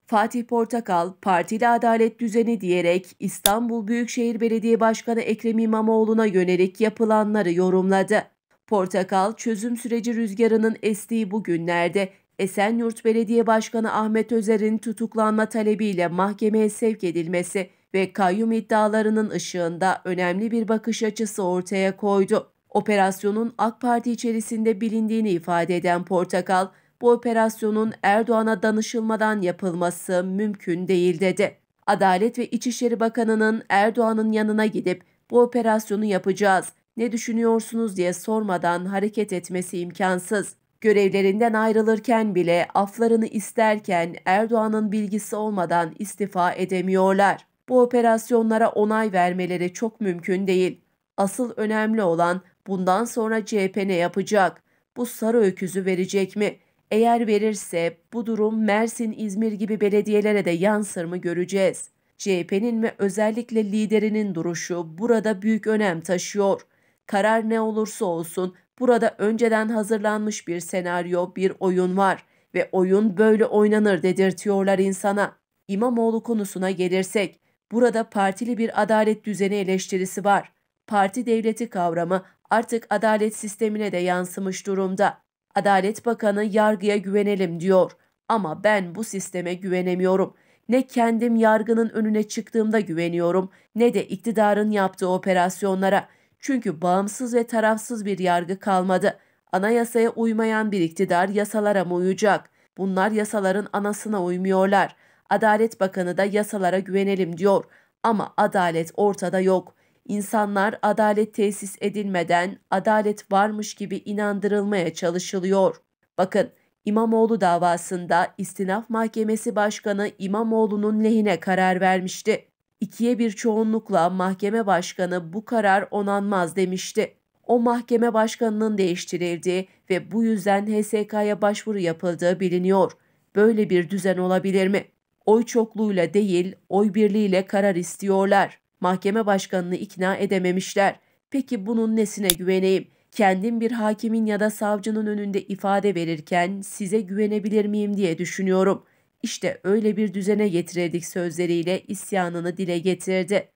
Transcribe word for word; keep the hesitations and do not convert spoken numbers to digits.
Fatih Portakal, partili adalet düzeni diyerek İstanbul Büyükşehir Belediye Başkanı Ekrem İmamoğlu'na yönelik yapılanları yorumladı. Portakal, çözüm süreci rüzgarının estiği bu günlerde Esenyurt Belediye Başkanı Ahmet Özer'in tutuklanma talebiyle mahkemeye sevk edilmesi ve kayyum iddialarının ışığında önemli bir bakış açısı ortaya koydu. Operasyonun AK Parti içerisinde bilindiğini ifade eden Portakal, bu operasyonun Erdoğan'a danışılmadan yapılması mümkün değil dedi. Adalet ve İçişleri Bakanı'nın Erdoğan'ın yanına gidip bu operasyonu yapacağız, ne düşünüyorsunuz diye sormadan hareket etmesi imkansız. Görevlerinden ayrılırken bile aflarını isterken Erdoğan'ın bilgisi olmadan istifa edemiyorlar. Bu operasyonlara onay vermeleri çok mümkün değil. Asıl önemli olan bundan sonra C H P ne yapacak? Bu sarı öküzü verecek mi? Eğer verirse bu durum Mersin, İzmir gibi belediyelere de yansır mı göreceğiz. C H P'nin ve özellikle liderinin duruşu burada büyük önem taşıyor. Karar ne olursa olsun burada önceden hazırlanmış bir senaryo, bir oyun var ve oyun böyle oynanır dedirtiyorlar insana. İmamoğlu konusuna gelirsek, burada partili bir adalet düzeni eleştirisi var. Parti devleti kavramı artık adalet sistemine de yansımış durumda. Adalet Bakanı yargıya güvenelim diyor ama ben bu sisteme güvenemiyorum. Ne kendim yargının önüne çıktığımda güveniyorum ne de iktidarın yaptığı operasyonlara. Çünkü bağımsız ve tarafsız bir yargı kalmadı. Anayasaya uymayan bir iktidar yasalara mı uyacak? Bunlar yasaların anasına uymuyorlar. Adalet Bakanı da yasalara güvenelim diyor ama adalet ortada yok. İnsanlar adalet tesis edilmeden adalet varmış gibi inandırılmaya çalışılıyor. Bakın, İmamoğlu davasında İstinaf Mahkemesi Başkanı İmamoğlu'nun lehine karar vermişti. İkiye bir çoğunlukla mahkeme başkanı bu karar onanmaz demişti. O mahkeme başkanının değiştirildiği ve bu yüzden H S K'ya başvuru yapıldığı biliniyor. Böyle bir düzen olabilir mi? Oy çokluğuyla değil, oy birliğiyle karar istiyorlar. Mahkeme başkanını ikna edememişler. Peki bunun nesine güveneyim? Kendim bir hakimin ya da savcının önünde ifade verirken size güvenebilir miyim diye düşünüyorum. İşte öyle bir düzene getirildik sözleriyle isyanını dile getirdi.